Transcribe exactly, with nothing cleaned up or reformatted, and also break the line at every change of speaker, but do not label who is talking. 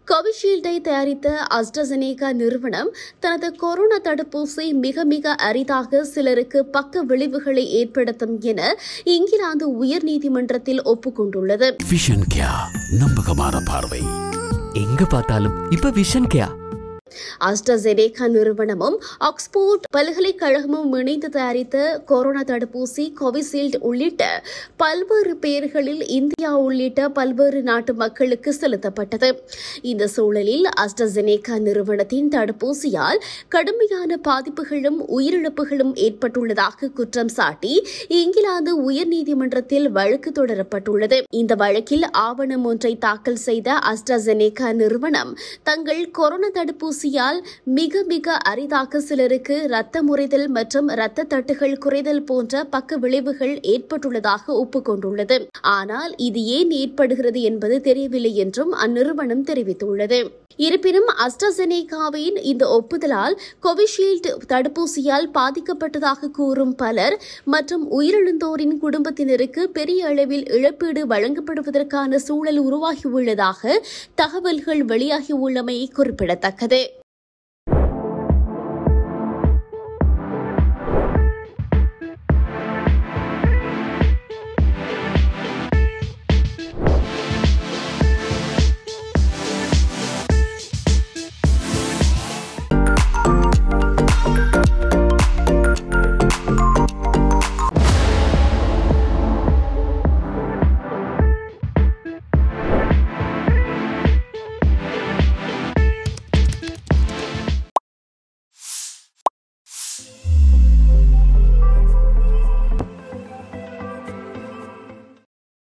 கோவிஷீல்டை தயாரித்த அஸ்ட்ராசெனேகா நிறுவனம் தனது கொரோனா தடுப்பூசி மிக மிக அரிதாக சிலருக்கு பக்க விளைவுகளை ஏற்படுத்தும் என இங்கிலாந்து உயர்நீதிமன்றத்தில் ஒப்புக்கொண்டுள்ளது.
விஷன் கேர், நம்பகமான பார்வை.
எங்க பார்த்தாலும் இப்ப விஷன் கேர்.
அஸ்ட்ராசெனேகா நிறுவனமும் ஆக்ஸ்போர்ட் பல்கலைக்கழகமும் இணைந்து தயாரித்த கொரோனா தடுப்பூசி கோவிஷீல்டு உள்ளிட்ட பல்வேறு பெயர்களில் இந்தியா உள்ளிட்ட பல்வேறு நாட்டு மக்களுக்கு செலுத்தப்பட்டது. இந்த சூழலில் அஸ்ட்ராசெனேகா நிறுவனத்தின் தடுப்பூசியால் கடுமையான பாதிப்புகளும் உயிரிழப்புகளும் ஏற்பட்டுள்ளதாக குற்றம் சாட்டி இங்கிலாந்து உயர்நீதிமன்றத்தில் வழக்கு தொடரப்பட்டுள்ளது. இந்த வழக்கில் ஆவணம் ஒன்றை தாக்கல் செய்த அஸ்ட்ராசெனேகா நிறுவனம் தங்கள் கொரோனா தடுப்பூசி மிக மிக அரிதாக சிலருக்கு இரத்த முறைதல் மற்றும் இரத்த தட்டுகள் குறைதல் போன்ற பக்க விளைவுகள் ஏற்பட்டுள்ளதாக ஒப்புக்கொண்டுள்ளது. ஆனால் இது ஏன் ஏற்படுகிறது என்பது தெரியவில்லை என்றும் அந்நிறுவனம் தெரிவித்துள்ளது. இருப்பினும் அஸ்ட்ராசெனேகாவின் இந்த ஒப்புதலால் கோவிஷீல்டு தடுப்பூசியால் பாதிக்கப்பட்டதாக கூறும் பலர் மற்றும் உயிரிழந்தோரின் குடும்பத்தினருக்கு பெரிய அளவில் இழப்பீடு வழங்கப்படுவதற்கான சூழல் உருவாகியுள்ளதாக தகவல்கள் வெளியாகியுள்ளமை குறிப்பிடத்தக்கது.